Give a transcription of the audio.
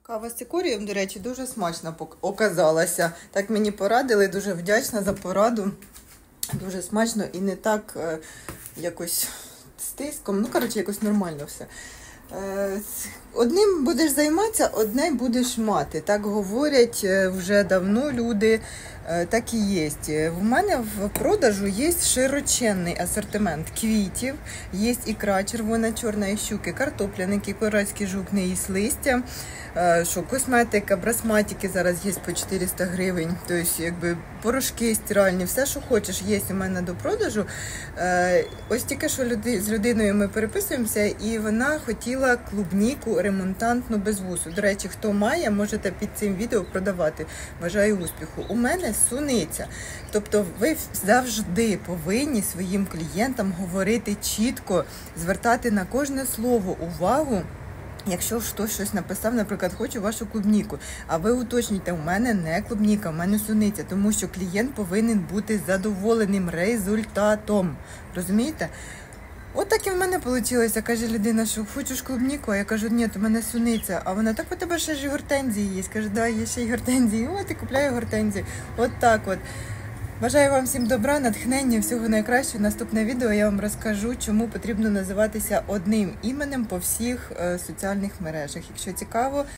Кава з цикорієм, до речі, дуже смачно оказалася. Так мені порадили, дуже вдячна за пораду. Дуже смачно і не так якось з тиском. Ну, коротше, якось нормально все. Одним будеш займатися, одне будеш мати. Так говорять вже давно люди, так і є. В мене в продажу є широченний асортимент квітів, є ікра червона, чорна і щуки, картопляники, корейський жук, не їсть листя, косметика, брасматики зараз є по 400 гривень, тобто якби порошки стиральні, все, що хочеш, є у мене до продажу. Ось тільки що з людиною ми переписуємося, і вона хотіла клубніку ремонтантну без вусу. До речі, хто має, можете під цим відео продавати. Бажаю успіху. У мене суниця. Тобто ви завжди повинні своїм клієнтам говорити чітко, звертати на кожне слово увагу. Якщо хтось щось написав, наприклад, хочу вашу клубніку, а ви уточнюєте, у мене не клубніка, у мене суниця, тому що клієнт повинен бути задоволеним результатом. Розумієте? От так і в мене вийшло. Каже людина, що хочеш клубніку, а я кажу, ні, у мене суниця. А вона, так у тебе ще ж і гортензії є. Каже, да, є ще й гортензії. От і купляю гортензії. От так от. Бажаю вам всім добра, натхнення, всього найкращого. Наступне відео я вам розкажу, чому потрібно називатися одним іменем по всіх соціальних мережах. Якщо цікаво,